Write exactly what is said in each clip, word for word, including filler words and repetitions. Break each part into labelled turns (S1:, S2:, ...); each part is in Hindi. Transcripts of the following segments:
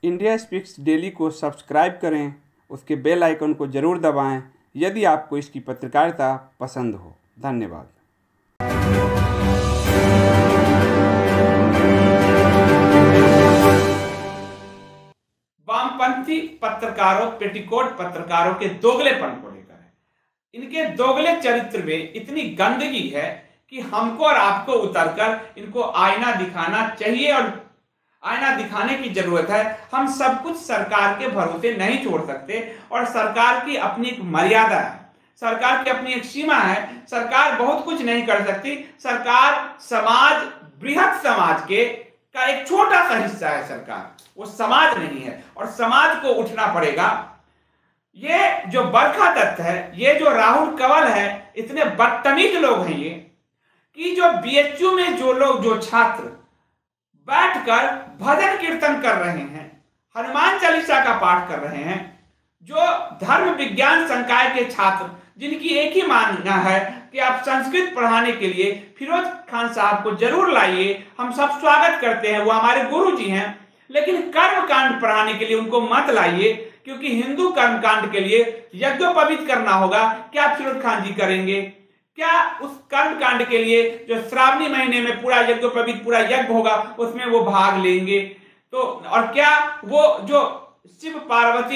S1: इंडिया स्पीक्स डेली को सब्सक्राइब करें, उसके बेल आइकन को ज़रूर दबाएं यदि आपको इसकी पत्रकारिता पसंद हो। धन्यवाद।
S2: वामपंथी पत्रकारों, पेटीकोट पत्रकारों के दोगलेपन को लेकर है। इनके दोगले चरित्र में इतनी गंदगी है कि हमको और आपको उतरकर इनको आईना दिखाना चाहिए और आईना दिखाने की जरूरत है। हम सब कुछ सरकार के भरोसे नहीं छोड़ सकते और सरकार की अपनी एक मर्यादा है, सरकार की अपनी एक सीमा है। सरकार बहुत कुछ नहीं कर सकती। सरकार समाज, बृहत समाज के का एक छोटा सा हिस्सा है। सरकार वो समाज नहीं है और समाज को उठना पड़ेगा। ये जो बरखा दत्त है, ये जो राहुल कंवल है, इतने बदतमीज लोग हैं ये कि जो बीएचयू में जो लोग, जो छात्र बैठकर भजन कीर्तन कर रहे हैं, हनुमान चालीसा का पाठ कर रहे हैं, जो धर्म विज्ञान संकाय के छात्र जिनकी एक ही मानना है कि आप संस्कृत पढ़ाने के लिए फिरोज खान साहब को जरूर लाइए, हम सब स्वागत करते हैं, वो हमारे गुरु जी हैं, लेकिन कर्मकांड पढ़ाने के लिए उनको मत लाइए, क्योंकि हिंदू कर्मकांड के लिए यज्ञोपवीत करना होगा। क्या फिरोज खान जी करेंगे? क्या उस कर्मकांड के लिए जो श्रावणी महीने में पूरा यज्ञोपवीत पूरा यज्ञ होगा उसमें वो भाग लेंगे? तो और क्या वो जो शिव पार्वती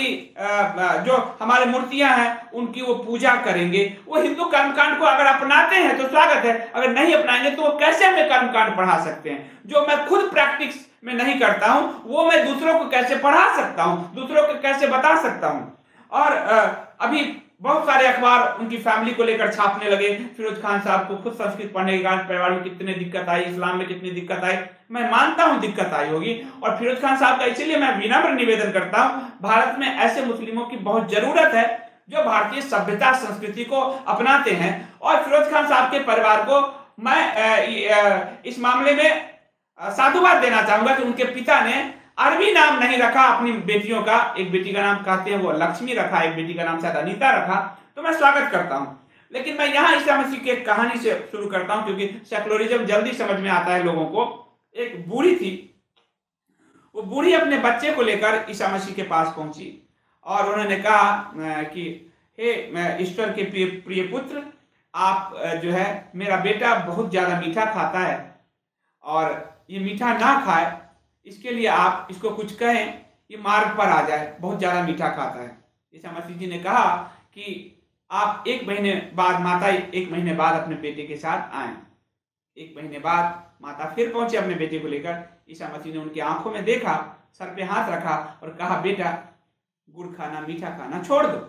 S2: जो हमारे मूर्तियां हैं उनकी वो पूजा करेंगे? वो हिंदू कर्मकांड को अगर अपनाते हैं तो स्वागत है, अगर नहीं अपनाएंगे तो वो कैसे हमें कर्मकांड पढ़ा सकते हैं? जो मैं खुद प्रैक्टिस में नहीं करता हूं वो मैं दूसरों को कैसे पढ़ा सकता हूं, दूसरों को कैसे बता सकता हूं? और अभी बहुत सारे अखबार उनकी फैमिली को लेकर छापने लगे। फिरोज खान साहब को खुद संस्कृत पढ़ने के कारण परिवार में कितनी दिक्कत आई, इस्लाम में कितनी दिक्कत आई, मैं मानता हूं दिक्कत आई होगी। और फिरोज खान साहब का इसलिए मैं विनम्र निवेदन करता हूं, भारत में ऐसे मुस्लिमों की बहुत जरूरत है जो भारतीय सभ्यता संस्कृति को अपनाते हैं। और फिरोज खान साहब के परिवार को मैं इस मामले में साधुवाद देना चाहूंगा कि उनके पिता ने अरबी नाम नहीं रखा अपनी बेटियों का। एक बेटी का नाम कहते हैं वो लक्ष्मी रखा, एक बेटी का नाम शायद अनीता रखा, तो मैं स्वागत करता हूं। लेकिन मैं यहां ईसा मसीह की एक कहानी से शुरू करता हूं क्योंकि सेकुलरिज्म जल्दी समझ में आता है लोगों को। एक बूढ़ी थी, वो बूढ़ी अपने बच्चे को लेकर ईसा मसीह के पास पहुंची और उन्होंने कहा कि हे ईश्वर के प्रिय पुत्र, आप जो है, मेरा बेटा बहुत ज्यादा मीठा खाता है और ये मीठा ना खाए, इसके लिए आप इसको कुछ कहें, ये मार्ग पर आ जाए, बहुत ज्यादा मीठा खाता है। ईसा मसीह जी ने कहा कि आप एक महीने बाद, माता एक महीने बाद अपने बेटे के साथ आए। एक महीने बाद माता फिर पहुंचे अपने बेटे को लेकर। ईसा मसीह ने उनकी आंखों में देखा, सर पे हाथ रखा और कहा, बेटा गुड़ खाना, मीठा खाना छोड़ दो।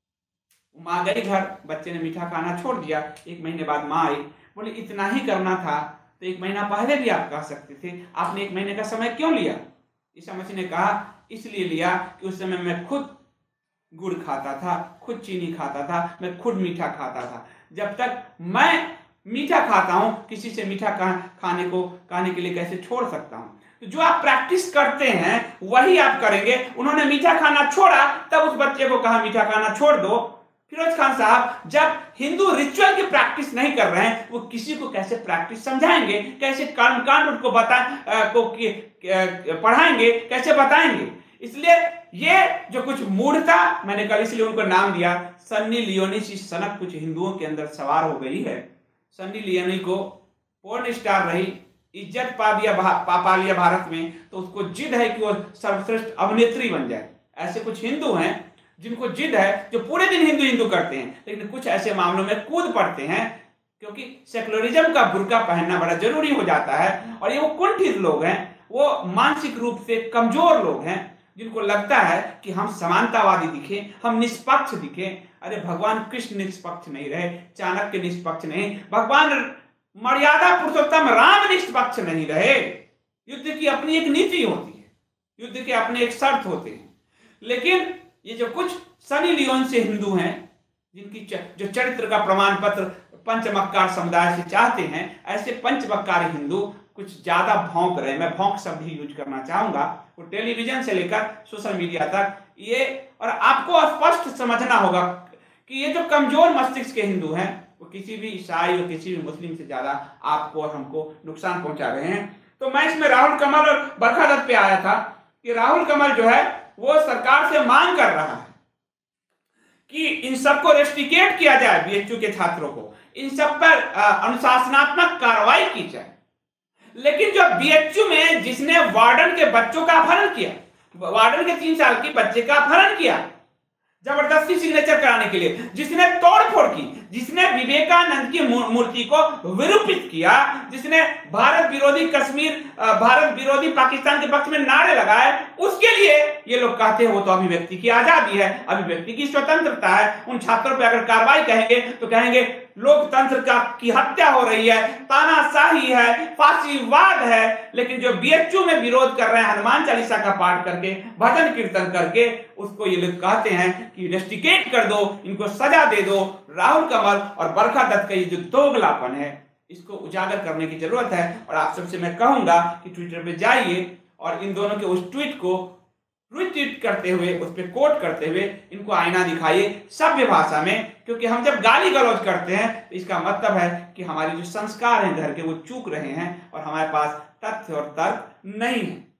S2: माँ गई घर, बच्चे ने मीठा खाना छोड़ दिया। एक महीने बाद माँ आई, बोले इतना ही करना था तो एक महीना पहले भी आप कह सकते थे, आपने एक महीने का समय क्यों लिया? ईसा मसीह ने कहा, इसलिए लिया कि उस समय मैं खुद गुड़ खाता था, खुद चीनी खाता था, मैं खुद मीठा खाता था। जब तक मैं मीठा खाता हूं, किसी से मीठा खाने को खाने के लिए कैसे छोड़ सकता हूं? तो जो आप प्रैक्टिस करते हैं वही आप करेंगे। उन्होंने मीठा खाना छोड़ा, तब उस बच्चे को कहा मीठा खाना छोड़ दो। फिरोज खान साहब जब हिंदू रिचुअल की प्रैक्टिस नहीं कर रहे हैं, वो किसी को कैसे प्रैक्टिस समझाएंगे, कैसे कर्मकांड उनको बता को पढ़ाएंगे, कैसे बताएंगे? इसलिए ये जो कुछ मूढ़ता, मैंने कल इसलिए उनको नाम दिया सन्नी लियोनी सी सनक कुछ हिंदुओं के अंदर सवार हो गई है। सन्नी लियोनी को पोर्न स्टार रही, इज्जत पा दिया पा, पा लिया भारत में, तो उसको जिद है कि वो सर्वश्रेष्ठ अभिनेत्री बन जाए। ऐसे कुछ हिंदू हैं जिनको जिद है, जो पूरे दिन हिंदू हिंदू करते हैं, लेकिन कुछ ऐसे मामलों में कूद पड़ते हैं क्योंकि सेकुलरिज्म का बुर्का पहनना बड़ा जरूरी हो जाता है। और ये वो कुंठित लोग हैं, वो मानसिक रूप से कमजोर लोग हैं, जिनको लगता है कि हम समानतावादी दिखे, हम निष्पक्ष दिखे। अरे भगवान कृष्ण निष्पक्ष नहीं रहे, चाणक्य निष्पक्ष नहीं, भगवान मर्यादा पुरुषोत्तम राम निष्पक्ष नहीं रहे। युद्ध की अपनी एक नीति होती है, युद्ध के अपने एक शर्त होते हैं। लेकिन ये जो कुछ सनी लियोन से हिंदू हैं, जिनकी च, जो चरित्र का प्रमाण पत्र पंचमक्कार समुदाय से चाहते हैं, ऐसे पंचमक्कार हिंदू कुछ ज्यादा भौंक रहे हैं। मैं भौंक शब्द ही यूज करना चाहूंगा। वो टेलीविजन से लेकर सोशल मीडिया तक ये, और आपको स्पष्ट समझना होगा कि ये जो कमजोर मस्तिष्क के हिंदू हैं वो किसी भी ईसाई और किसी भी मुस्लिम से ज्यादा आपको और हमको नुकसान पहुंचा रहे हैं। तो मैं इसमें राहुल कंवल और बरखा दत्त पे आया था कि राहुल कमल जो है वो सरकार से मांग कर रहा है कि इन सबको रेस्ट्रिकेट किया जाए, बीएचयू के छात्रों को, इन सब पर अनुशासनात्मक कार्रवाई की जाए। लेकिन जो बीएचयू में जिसने वार्डन के बच्चों का अपहरण किया, वार्डन के तीन साल की बच्चे का अपहरण किया जबरदस्ती सिग्नेचर कराने के लिए, जिसने तोड़फोड़ की, जिसने विवेकानंद की मूर्ति को विरूपित किया, जिसने भारत विरोधी कश्मीर, भारत विरोधी पाकिस्तान के पक्ष में नारे लगाए, उसके लिए ये लोग कहते हैं वो तो अभिव्यक्ति की आजादी है, अभिव्यक्ति की स्वतंत्रता है। उन छात्रों पर अगर कार्रवाई कहेंगे तो कहेंगे लोकतंत्र का की हत्या हो रही है, तानाशाही है, फांसीवाद है। लेकिन जो बीएचयू में विरोध कर रहे हैं हनुमान चालीसा का पाठ करके, भजन कीर्तन करके, उसको ये लोग कहते हैं कि रेस्ट्रिकेट कर दो, इनको सजा दे दो। राहुल कमल और बरखा दत्त का ये जो दोगलापन है इसको उजागर करने की जरूरत है। और आप सबसे मैं कहूंगा कि ट्विटर पे जाइए और इन दोनों के उस ट्वीट को रिट्वीट करते हुए, उस पर कोट करते हुए इनको आईना दिखाइए सभ्य भाषा में, क्योंकि हम जब गाली गलौज करते हैं तो इसका मतलब है कि हमारे जो संस्कार हैं घर के वो चूक रहे हैं और हमारे पास तथ्य और तर्क नहीं है।